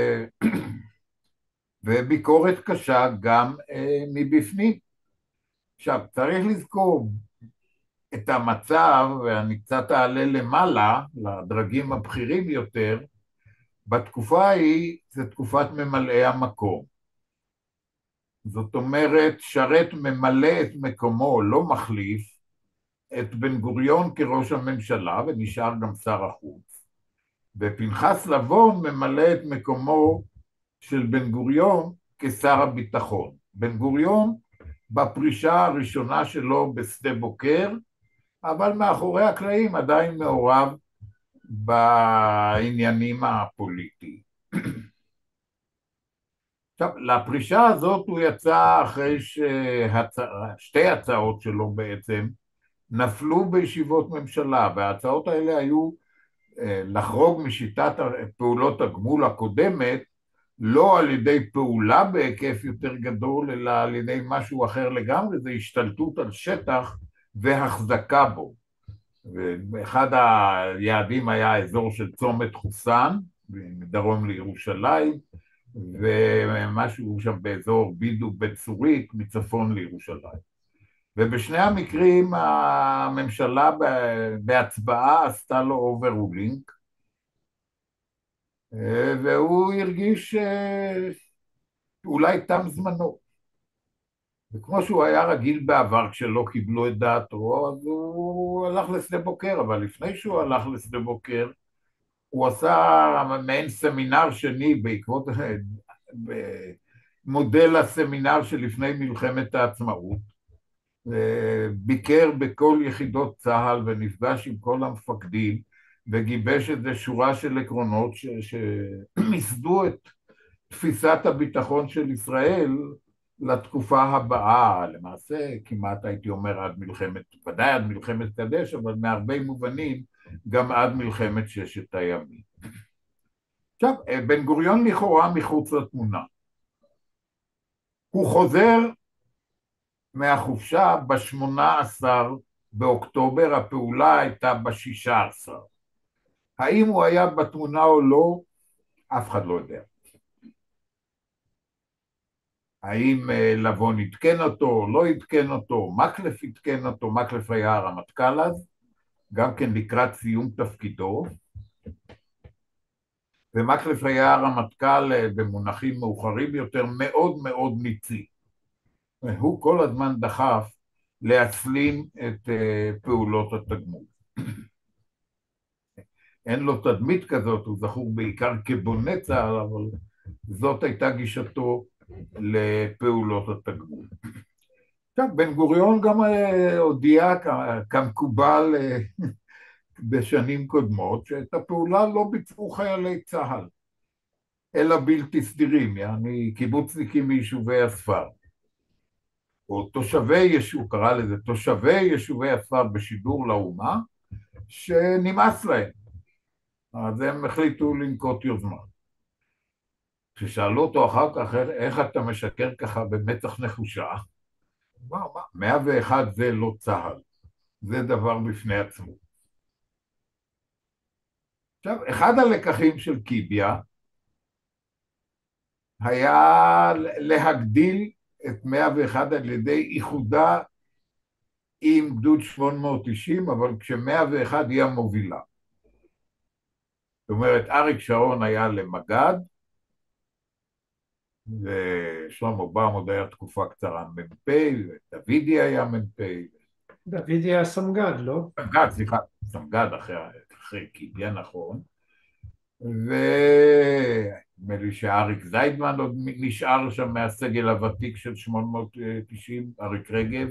וביקורת קשה גם מבפנים. עכשיו, צריך לזכור, את המצב, ואני קצת אעלה למעלה, לדרגים הבכירים יותר, בתקופה ההיא, זו תקופת ממלאי המקום. זאת אומרת, שרת ממלא את מקומו, לא מחליף, את בן גוריון כראש הממשלה, ונשאר גם שר החוץ. ופנחס לבון ממלא את מקומו של בן גוריון כשר הביטחון. בן גוריון, בפרישה הראשונה שלו בשדה בוקר, אבל מאחורי הקלעים עדיין מעורב בעניינים הפוליטיים. עכשיו, לפרישה הזאת הוא יצא אחרי ששתי הצעות שלו בעצם נפלו בישיבות ממשלה, וההצעות האלה היו לחרוג משיטת פעולות הגמול הקודמת, לא על ידי פעולה בהיקף יותר גדול, אלא על ידי משהו אחר לגמרי, זה השתלטות על שטח והחזקה בו. ואחד היעדים היה האזור של צומת חוסן, מדרום לירושלים, ומשהו שם באזור בידו בצורית, מצפון לירושלים. ובשני המקרים הממשלה בהצבעה עשתה לו אובררולינג, והוא הרגיש שאולי תם זמנו. וכמו שהוא היה רגיל בעבר כשלא קיבלו את דעתו, אז הוא הלך לשדה בוקר, אבל לפני שהוא הלך לשדה בוקר, הוא עשה מעין סמינר שני בעקבות מודל הסמינר שלפני מלחמת העצמאות, ביקר בכל יחידות צה"ל ונפגש עם כל המפקדים, וגיבש איזו שורה של עקרונות שמסדו את תפיסת הביטחון של ישראל לתקופה הבאה, למעשה כמעט הייתי אומר עד מלחמת, ודאי עד מלחמת קדש, אבל מהרבה מובנים גם עד מלחמת ששת הימים. עכשיו, בן גוריון לכאורה מחוץ לתמונה. הוא חוזר מהחופשה ב-שמונה עשר באוקטובר, הפעולה הייתה ב-שישה עשר. האם הוא היה בתמונה או לא, אף אחד לא יודע. האם לבון התקן אותו, לא התקן אותו, מקלף התקן אותו, מקלף היה הרמטכ"ל אז, גם כן לקראת סיום תפקידו, ומקלף היה הרמטכ"ל במונחים מאוחרים יותר מאוד מאוד ניצי. הוא כל הזמן דחף להסלים את פעולות התגמול. אין לו תדמית כזאת, הוא זכור בעיקר כבונה צה"ל, אבל זאת הייתה גישתו לפעולות התגמול. עכשיו, בן גוריון גם הודיע כמקובל בשנים קודמות, שאת הפעולה לא ביצעו חיילי צה"ל, אלא בלתי סדירים, יעני קיבוצניקים מיישובי הספר, או תושבי יישוב, קרא לזה תושבי יישובי הספר בשידור לאומה, שנמאס להם. אז הם החליטו לנקוט יוזמה. כששאלו אותו אחר כך, איך אתה משקר ככה במצח נחושה? מה, מה? מאה ואחד זה לא צה"ל, זה דבר בפני עצמו. עכשיו, אחד הלקחים של קיביה היה להגדיל את מאה ואחד על ידי איחודה עם גדוד שמונה מאות תשעים, אבל כש-מאה ואחת היא המובילה. זאת אומרת, אריק שרון היה למג"ד, ושלמה באום עוד היה תקופה קצרה מ"פ, ודוידי היה מ"פ, דוד היה סמג"ד, לא? סמג"ד, סליחה, סמג"ד אחרי, אחרי קיביה, נכון. ונדמה לי שאריק זיידמן עוד נשאר שם מהסגל הוותיק של שמונה מאות תשעים, אריק רגב,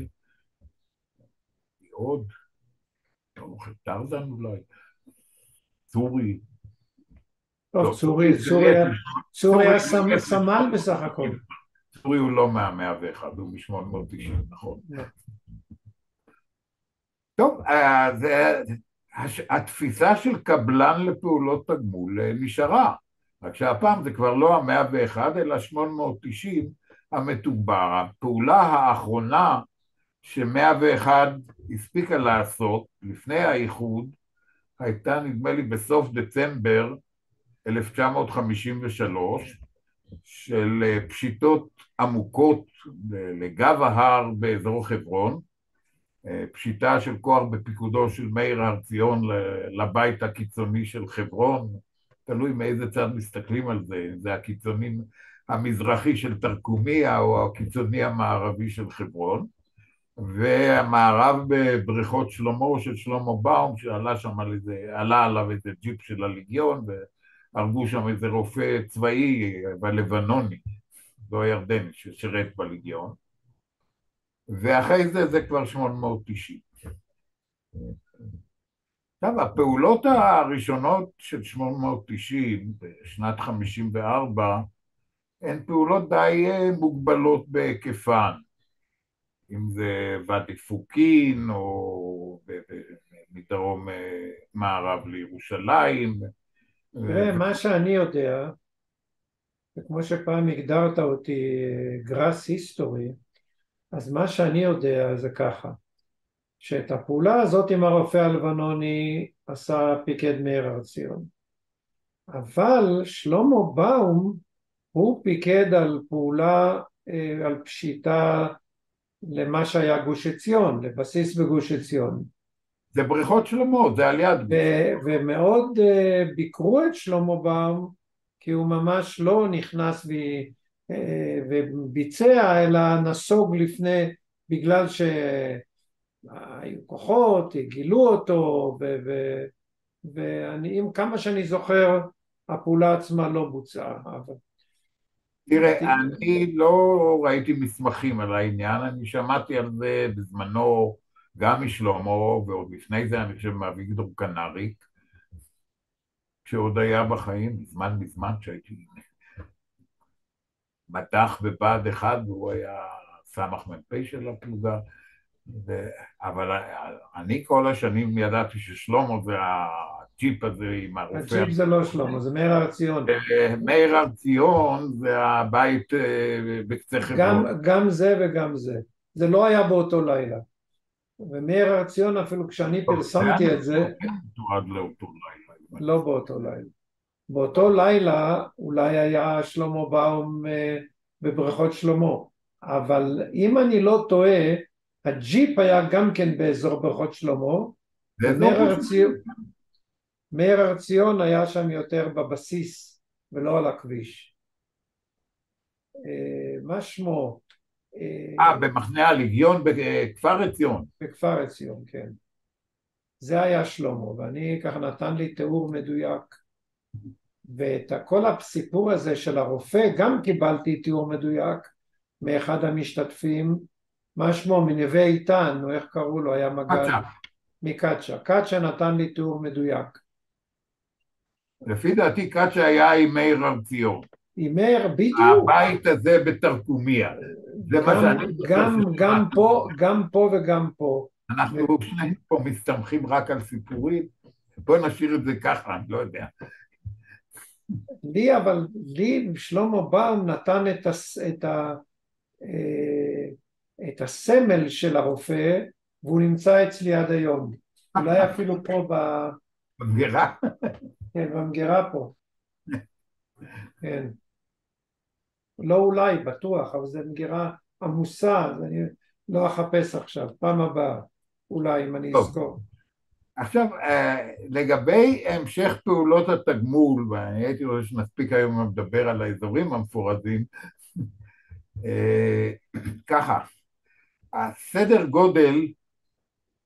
עוד, טרזן אולי, צורי, טוב, לא, צורי צורי, צורי, התגייס, צורי צורי היה סמ- התגייס סמל ל-שמונה מאות בסך הכל. תשעים, צורי הוא לא מה-מאה ואחת, הוא מ-שמונה מאות תשעים, נכון. לא. טוב, אז אה, הש- התפיסה של קבלן לפעולות תגמול אה, נשארה, רק שהפעם זה כבר לא המאה ואחת אלא שמונה מאות תשעים המתוגבר. הפעולה האחרונה שמאה ואחת הספיקה לעשות לפני האיחוד הייתה נדמה לי בסוף דצמבר אלף תשע מאות חמישים ושלוש של אה, פשיטות עמוקות לגב ההר באזור חברון, פשיטה של כוח בפיקודו של מאיר הר ציון לבית הקיצוני של חברון, תלוי מאיזה צד מסתכלים על זה, זה הקיצונים המזרחי של תרקומיה או הקיצוני המערבי של חברון, והמערב בבריכות שלמה של שלמה באום, שעלה שם על איזה, עלה עליו איזה ג'יפ של הליגיון, והרגו שם איזה רופא צבאי בלבנוני, לא ירדני, ששירת בליגיון, ואחרי זה זה כבר שמונה מאות תשעים. עכשיו, הפעולות הראשונות של שמונה מאות תשעים בשנת חמישים וארבע הן פעולות די מוגבלות בהיקפן, אם זה ואדי פוקין או מדרום מערב לירושלים. תראה, מה שאני יודע, וכמו שפעם הגדרת אותי גראס היסטורי, אז מה שאני יודע זה ככה, שאת הפעולה הזאת עם הרופא הלבנוני עשה פיקד מאיר הר ציון, אבל שלמה באום הוא פיקד על פעולה, על פשיטה למה שהיה גוש עציון, לבסיס בגוש עציון. זה בריכות שלמה, זה על יד. ו- ומאוד uh, ביקרו את שלמה באום, כי הוא ממש לא נכנס ו- uh, וביצע, אלא נסוג לפני, בגלל שהיו כוחות, גילו אותו, ו- ו- ואני, עם כמה שאני זוכר, הפעולה עצמה לא בוצעה. אבל... תראה, אני לא ראיתי מסמכים על העניין, אני שמעתי על זה בזמנו גם משלמה, ועוד לפני זה אני חושב מאביגדור קנריק, כשעוד היה בחיים, מזמן מזמן שהייתי מתח בבה"ד אחד, והוא היה סמ"ך מ"פ של הפלוגה, ו... אבל אני כל השנים ידעתי ששלמה זה הג'יפ הזה עם הרופא. הג'יפ זה לא שלמה, זה מאיר הר ציון. מאיר הר ציון זה הבית בקצה חברון. גם, גם זה וגם זה. זה לא היה באותו לילה. ומאיר הר ציון, אפילו כשאני פרסמתי את זה, לא באותו לילה. באותו לילה אולי היה שלמה באום בבריכות שלמה, אבל אם אני לא טועה, הג'יפ היה גם כן באזור בריכות שלמה, ומאיר הר ציון היה שם יותר בבסיס ולא על הכביש. מה שמו? אה, במחנה הליגיון בכפר עציון. בכפר עציון, כן. זה היה שלמה, ואני ככה נתן לי תיאור מדויק, ואת כל הסיפור הזה של הרופא גם קיבלתי תיאור מדויק מאחד המשתתפים, מה שמו, מנווה איתן, או איך קראו לו, היה מג"ד מקצ'ה. קצ'ה נתן לי תיאור מדויק. לפי דעתי קצ'ה היה עם מאיר הר ציון. עם מאיר, בדיוק. הבית הזה בתרקומיה. זה מה שאני... גם, גם פה, גם פה וגם פה. אנחנו שנינו פה מסתמכים רק על סיפורים, בוא נשאיר את זה ככה, אני לא יודע. לי, אבל לי שלמה באום נתן את, הס, את, ה, את הסמל של הרופא, והוא נמצא אצלי עד היום. אולי אפילו פה ב... במגירה? כן, במגירה פה. כן. לא אולי, בטוח, אבל זו מגירה עמוסה, אז אני לא אחפש עכשיו, פעם הבאה, אולי אם אני אזכור. עכשיו, לגבי המשך פעולות התגמול, ואני הייתי רוצה שנספיק היום לדבר על האזורים המפורדים, ככה, הסדר גודל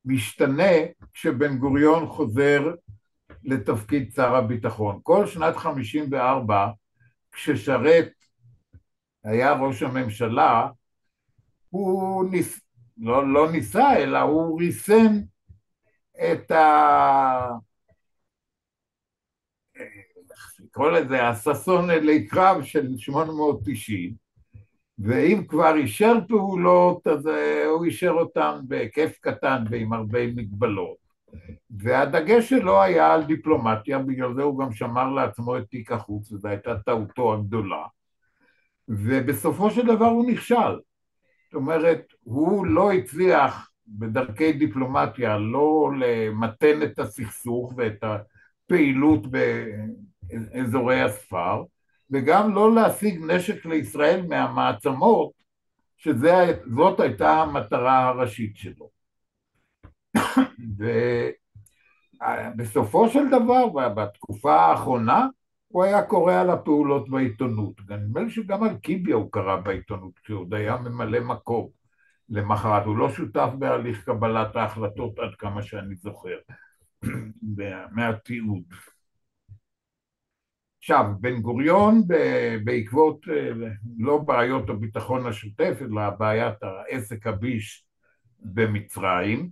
משתנה כשבן גוריון חוזר לתפקיד שר הביטחון. כל שנת חמישים וארבע, כששרת היה ראש הממשלה, הוא ניס... לא, לא ניסה, אלא הוא ריסן את ה... לקרוא לזה, הששון אלי קרב של שמונה מאות תשעים, ואם כבר אישר פעולות, אז הוא אישר אותן בהיקף קטן ועם הרבה מגבלות. והדגש שלו היה על דיפלומטיה, בגלל זה הוא גם שמר לעצמו את תיק החוץ, וזו הייתה טעותו הגדולה. ובסופו של דבר הוא נכשל. זאת אומרת, הוא לא הצליח בדרכי דיפלומטיה לא למתן את הסכסוך ואת הפעילות באזורי הספר, וגם לא להשיג נשק לישראל מהמעצמות, שזאת הייתה המטרה הראשית שלו. ובסופו של דבר, בתקופה האחרונה, הוא היה קורא על הפעולות בעיתונות. נדמה לי שגם על קיביה הוא קרא בעיתונות, כשהוא עוד היה ממלא מקום למחרת. הוא לא שותף בהליך קבלת ההחלטות עד כמה שאני זוכר, מהתיעוד. עכשיו, בן גוריון בעקבות לא בעיות הביטחון השוטף, אלא בעיית העסק הביש במצרים,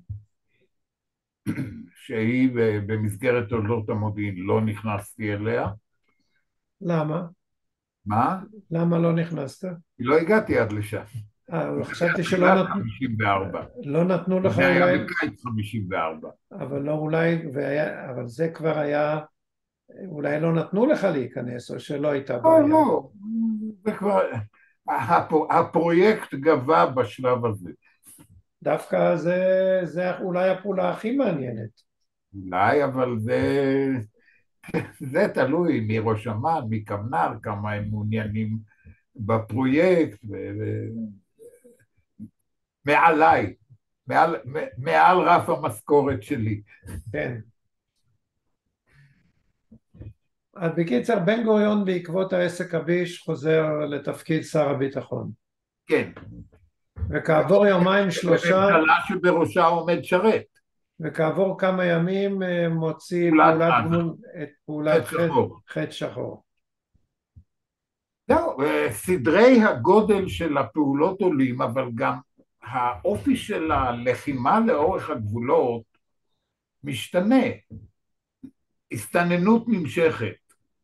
שהיא במסגרת תולדות המודיעין לא נכנסתי אליה. למה? מה? למה לא נכנסת? לא הגעתי עד לשם. אה, חשבתי שלא נתנו, חמישים וארבע. לא נתנו לך זה היה אולי, בקיץ חמישים וארבע. אבל לא אולי, והיה, אבל זה כבר היה, אולי לא נתנו לך להיכנס, או שלא הייתה בעיה. לא, לא, זה כבר, הפרויקט גבה בשלב הזה. דווקא זה, זה אולי הפעולה הכי מעניינת. אולי, אבל זה, זה תלוי מי ראש אמ"ן, מי כמנ"ר, כמה הם מעוניינים בפרויקט, ו... מעליי, מעל, מעל רף המשכורת שלי. כן. אז בקיצר, בן גוריון בעקבות העסק הביש חוזר לתפקיד שר הביטחון. כן. וכעבור יומיים שלושה... בממשלה שבראשה עומד שרת. וכעבור כמה ימים מוציא פעולת פעולת גמול, את פעולת חטא שחור. זהו, סדרי הגודל של הפעולות עולים, אבל גם האופי של הלחימה לאורך הגבולות משתנה. הסתננות נמשכת,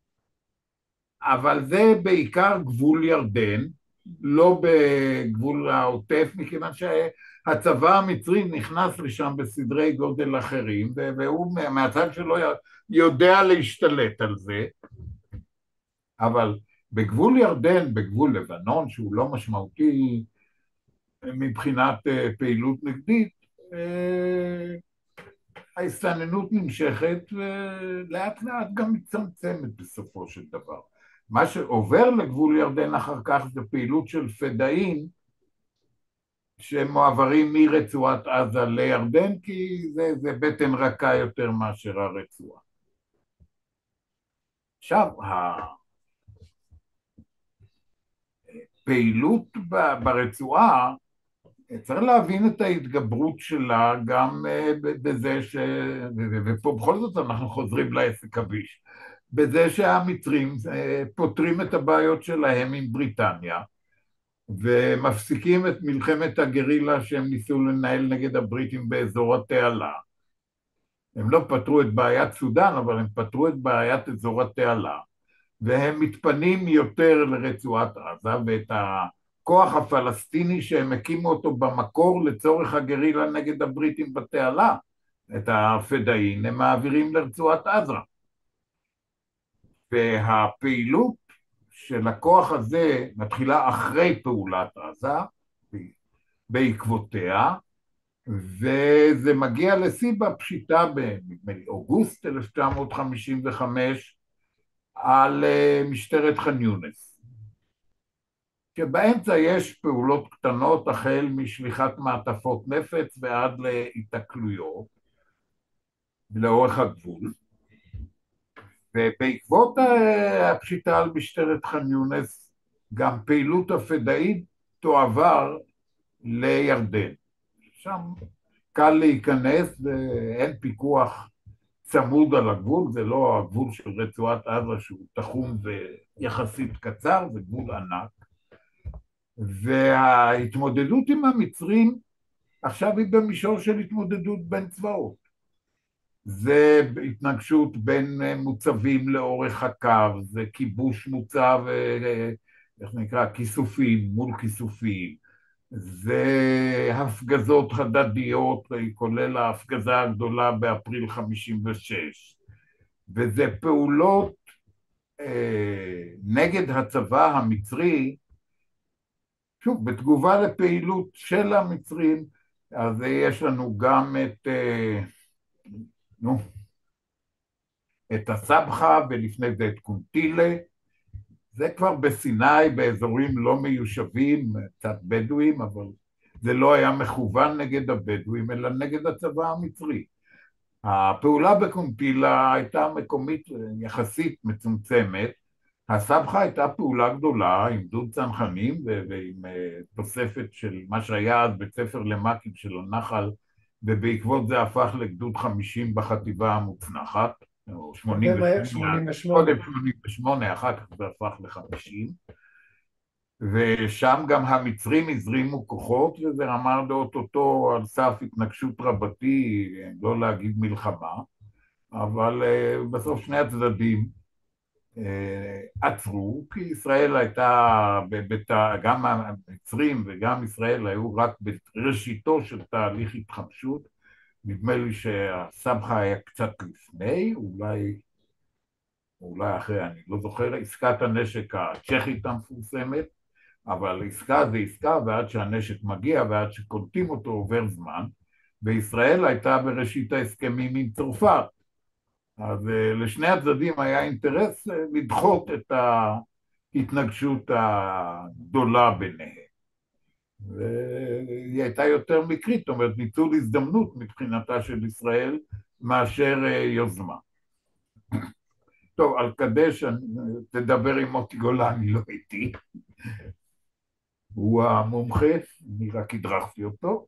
אבל זה בעיקר גבול ירדן, לא בגבול העוטף, מכיוון שהצבא המצרי נכנס לשם בסדרי גודל אחרים, והוא מהצד שלו יודע להשתלט על זה, אבל בגבול ירדן, בגבול לבנון, שהוא לא משמעותי מבחינת פעילות נגדית, ההסתננות נמשכת ולאט לאט גם מצמצמת בסופו של דבר. מה שעובר לגבול ירדן אחר כך זה פעילות של פדאים שמועברים מרצועת עזה לירדן, כי זה, זה בטן רכה יותר מאשר הרצועה. עכשיו, הפעילות ברצועה, צריך להבין את ההתגברות שלה גם בזה ש... ופה בכל זאת אנחנו חוזרים לעסק הביש, בזה שהמצרים פותרים את הבעיות שלהם עם בריטניה, ומפסיקים את מלחמת הגרילה שהם ניסו לנהל נגד הבריטים באזור התעלה. הם לא פתרו את בעיית סודן, אבל הם פתרו את בעיית אזור התעלה, והם מתפנים יותר לרצועת עזה, ואת הכוח הפלסטיני שהם הקימו אותו במקור לצורך הגרילה נגד הבריטים בתעלה, את הפדאין, הם מעבירים לרצועת עזה. והפעילות של הכוח הזה מתחילה אחרי פעולת עזה, בעקבותיה, וזה מגיע לשיא בפשיטה באוגוסט אלף תשע מאות חמישים וחמש על משטרת ח'אן יונס. שבאמצע יש פעולות קטנות החל משליחת מעטפות נפץ ועד להתקלויות לאורך הגבול. ובעקבות הפשיטה על משטרת ח'אן יונס גם פעילות הפדאית תועבר לירדן. שם קל להיכנס ואין פיקוח צמוד על הגבול, זה לא הגבול של רצועת עזה שהוא תחום ויחסית קצר, זה גבול ענק. וההתמודדות עם המצרים עכשיו היא במישור של התמודדות בין צבאות. זה התנגשות בין מוצבים לאורך הקו, זה כיבוש מוצב, איך נקרא, כיסופים מול כיסופים, זה הפגזות הדדיות, כולל ההפגזה הגדולה באפריל חמישים ושש, וזה פעולות אה, נגד הצבא המצרי, שוב, בתגובה לפעילות של המצרים. אז יש לנו גם את, אה, נו, את הסבחה, ולפני זה את קונטילה, זה כבר בסיני, באזורים לא מיושבים, קצת בדואים, אבל זה לא היה מכוון נגד הבדואים, אלא נגד הצבא המצרי. הפעולה בקונטילה הייתה מקומית יחסית מצומצמת, הסבחה הייתה פעולה גדולה עם גדוד צנחנים ועם תוספת של מה שהיה אז בית ספר למ"כים של הנחל, ובעקבות זה הפך לגדוד חמישים בחטיבה המוצנחת, או שמונים ושמונה, קודם שמונים ושמונה, אחר כך זה הפך ל-חמישים, ושם גם המצרים הזרימו כוחות, וזה אמר לאוטוטו על סף התנגשות רבתי, לא להגיד מלחמה, אבל בסוף שני הצדדים עצרו, כי ישראל הייתה, גם המצרים וגם ישראל היו רק בראשיתו של תהליך התחמשות. נדמה לי שהסבחה היה קצת לפני, אולי, אולי אחרי, אני לא זוכר, עסקת הנשק הצ'כית המפורסמת, אבל עסקה זה עסקה, ועד שהנשק מגיע ועד שקולטים אותו עובר זמן, וישראל הייתה בראשית ההסכמים עם צרפת. אז לשני הצדדים היה אינטרס לדחות את ההתנגשות הגדולה ביניהם. והיא הייתה יותר מקרית, זאת אומרת, ניצול הזדמנות מבחינתה של ישראל מאשר יוזמה. טוב, על קדש, תדבר עם מוטי גולני, לא איתי. הוא המומחה, אני רק הדרכתי אותו.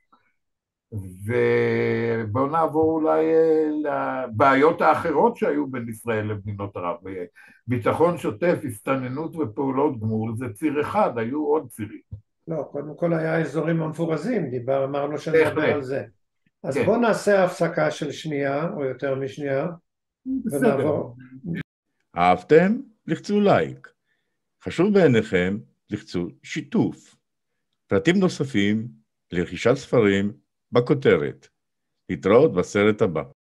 ובואו נעבור אולי לבעיות האחרות שהיו בין ישראל למדינות ערב. ביטחון שוטף, הסתננות ופעולות גמול, זה ציר אחד, היו עוד צירים. לא, קודם כל היה אזורים המפורזים, דיבר, אמרנו שנדבר על זה. אז כן. בואו נעשה הפסקה של שנייה, או יותר משנייה, ונעבור. אהבתם? לחצו לייק. חשוב בעיניכם, לחצו שיתוף. פרטים נוספים לרכישת ספרים בכותרת. להתראות בסרט הבא.